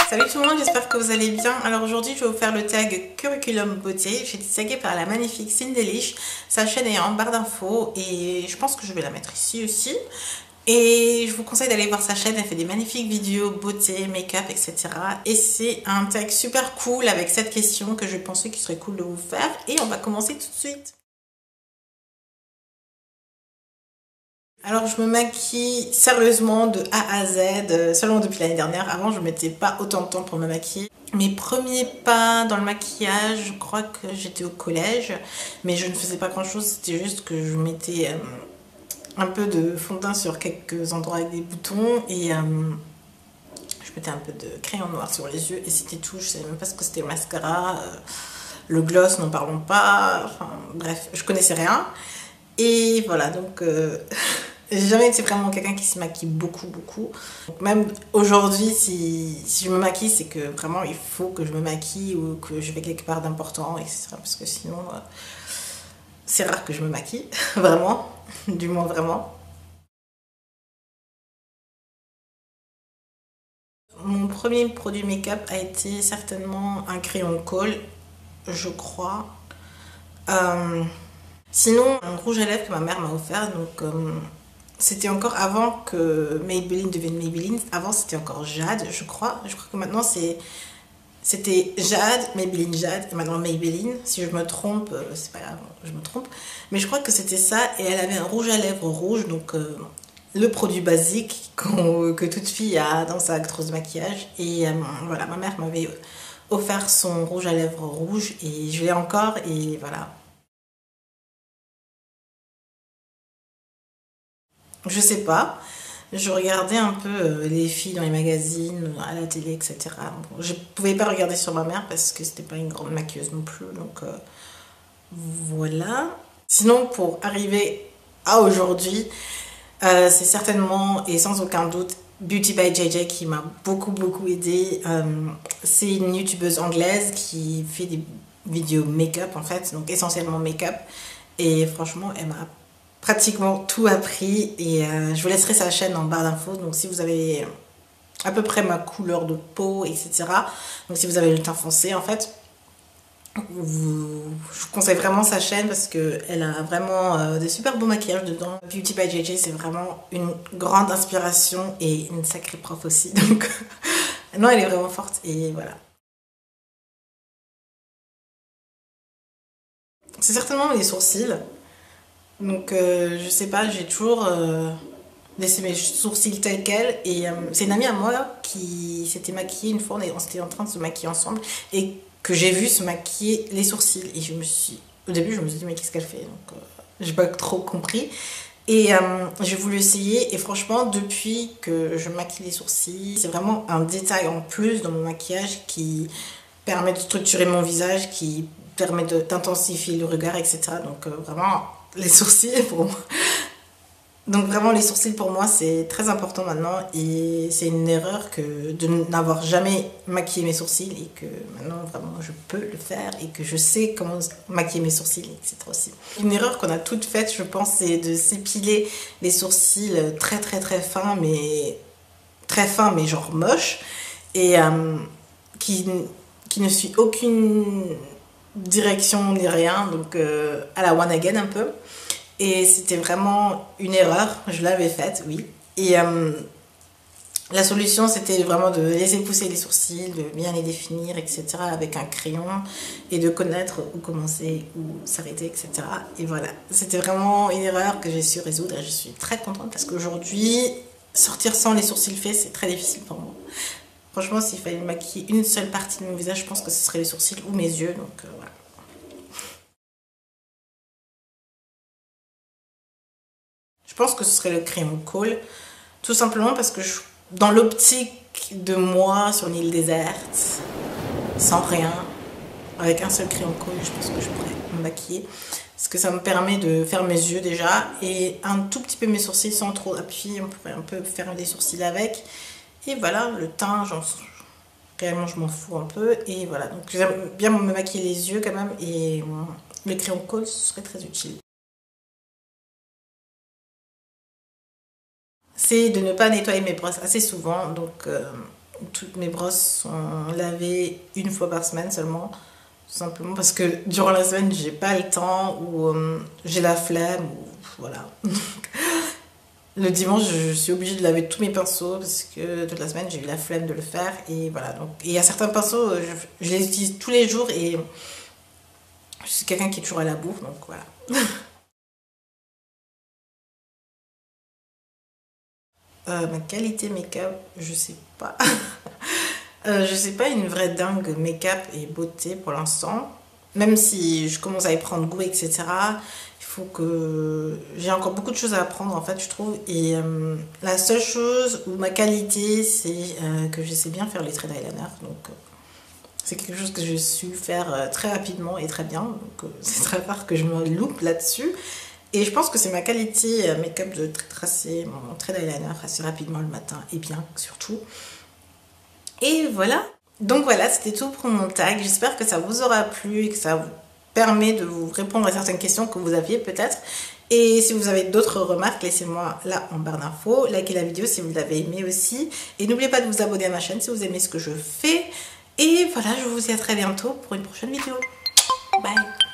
Salut tout le monde, j'espère que vous allez bien. Alors aujourd'hui je vais vous faire le tag curriculum beauté. J'ai été taguée par la magnifique Cindelish. Sa chaîne est en barre d'infos et je pense que je vais la mettre ici aussi. Et je vous conseille d'aller voir sa chaîne, elle fait des magnifiques vidéos beauté, make-up, etc. Et c'est un tag super cool avec cette question que je pensais qu'il serait cool de vous faire. Et on va commencer tout de suite. Alors je me maquille sérieusement de A à Z, seulement depuis l'année dernière. Avant je mettais pas autant de temps pour me maquiller. Mes premiers pas dans le maquillage, je crois que j'étais au collège, mais je ne faisais pas grand chose, c'était juste que je mettais un peu de fond de teint sur quelques endroits avec des boutons et je mettais un peu de crayon noir sur les yeux et c'était tout. Je savais même pas ce que c'était le mascara, le gloss, n'en parlons pas, enfin bref, je connaissais rien. Et voilà, donc j'ai jamais été vraiment quelqu'un qui se maquille beaucoup. Donc même aujourd'hui, si je me maquille, c'est que vraiment il faut que je me maquille ou que je vais quelque part d'important, etc. Parce que sinon, c'est rare que je me maquille, vraiment, du moins vraiment. Mon premier produit make-up a été certainement un crayon colle, je crois. Euh, Sinon, un rouge à lèvres que ma mère m'a offert, donc c'était encore avant que Maybelline devienne Maybelline. Avant, c'était encore Jade, je crois. Je crois que maintenant, c'était Jade, Maybelline Jade, et maintenant Maybelline. Si je me trompe, c'est pas grave, je me trompe. Mais je crois que c'était ça, et elle avait un rouge à lèvres rouge, donc le produit basique que toute fille a dans sa trousse de maquillage. Et voilà, ma mère m'avait offert son rouge à lèvres rouge, et je l'ai encore, et voilà. Je sais pas. Je regardais un peu les filles dans les magazines, à la télé, etc. Bon, je pouvais pas regarder sur ma mère parce que c'était pas une grande maquilleuse non plus. Donc voilà. Sinon, pour arriver à aujourd'hui, c'est certainement et sans aucun doute Beauty by JJ qui m'a beaucoup aidé. C'est une youtubeuse anglaise qui fait des vidéos make-up en fait, donc essentiellement make-up. Et franchement, elle m'a pratiquement tout appris et je vous laisserai sa chaîne en barre d'infos. Donc si vous avez à peu près ma couleur de peau, etc. Donc si vous avez le teint foncé en fait, je vous conseille vraiment sa chaîne parce qu'elle a vraiment des super beaux maquillages dedans. Beauty by JJ c'est vraiment une grande inspiration et une sacrée prof aussi. Donc non, elle est vraiment forte et voilà. C'est certainement les sourcils. Donc je sais pas, j'ai toujours laissé mes sourcils tels quels et c'est une amie à moi qui s'était maquillée une fois, on était en train de se maquiller ensemble et que j'ai vu se maquiller les sourcils et au début je me suis dit mais qu'est-ce qu'elle fait, donc j'ai pas trop compris et j'ai voulu essayer et franchement depuis que je maquille les sourcils c'est vraiment un détail en plus dans mon maquillage qui permet de structurer mon visage, qui permet d'intensifier le regard, etc. Donc vraiment les sourcils pour moi. Donc vraiment les sourcils pour moi c'est très important maintenant et c'est une erreur que de n'avoir jamais maquillé mes sourcils et que maintenant vraiment je peux le faire et que je sais comment maquiller mes sourcils, etc. aussi. Une erreur qu'on a toutes faites je pense c'est de s'épiler les sourcils très fins mais genre moche et qui, qui ne suit aucune direction ni rien donc à la one again un peu. Et c'était vraiment une erreur, je l'avais faite, oui. Et la solution, c'était vraiment de laisser pousser les sourcils, de bien les définir, etc. avec un crayon et de connaître où commencer, où s'arrêter, etc. Et voilà, c'était vraiment une erreur que j'ai su résoudre et je suis très contente parce qu'aujourd'hui, sortir sans les sourcils faits, c'est très difficile pour moi. Franchement, s'il fallait maquiller une seule partie de mon visage, je pense que ce serait les sourcils ou mes yeux, donc voilà. Je pense que ce serait le crayon colle, tout simplement parce que dans l'optique de moi sur une île déserte, sans rien, avec un seul crayon colle, je pense que je pourrais me maquiller. Parce que ça me permet de faire mes yeux déjà et un tout petit peu mes sourcils sans trop appuyer, on pourrait un peu faire les sourcils avec. Et voilà, le teint, réellement je m'en fous un peu. Et voilà, donc j'aime bien me maquiller les yeux quand même et le crayon colle ce serait très utile. C'est de ne pas nettoyer mes brosses assez souvent. Donc toutes mes brosses sont lavées une fois par semaine seulement. Tout simplement parce que durant la semaine, j'ai pas le temps ou j'ai la flemme. Ou, voilà. Le dimanche, je suis obligée de laver tous mes pinceaux parce que toute la semaine, j'ai eu la flemme de le faire. Et voilà. Donc, il y a certains pinceaux, je les utilise tous les jours et je suis quelqu'un qui est toujours à la bourre. Donc voilà. Ma qualité make-up, je sais pas. Je sais pas une vraie dingue make-up et beauté pour l'instant. Même si je commence à y prendre goût, etc. Il faut que... J'ai encore beaucoup de choses à apprendre en fait, je trouve. Et la seule chose où ma qualité, c'est que je sais bien faire les traits d'eyeliner. Donc c'est quelque chose que je su faire très rapidement et très bien. Donc c'est très rare que je me loupe là-dessus. Et je pense que c'est ma qualité make-up de tracer mon trait d'eyeliner assez rapidement le matin et bien surtout. Et voilà. Donc voilà, c'était tout pour mon tag. J'espère que ça vous aura plu et que ça vous permet de vous répondre à certaines questions que vous aviez peut-être. Et si vous avez d'autres remarques, laissez-moi là en barre d'infos. Likez la vidéo si vous l'avez aimé aussi. Et n'oubliez pas de vous abonner à ma chaîne si vous aimez ce que je fais. Et voilà, je vous dis à très bientôt pour une prochaine vidéo. Bye!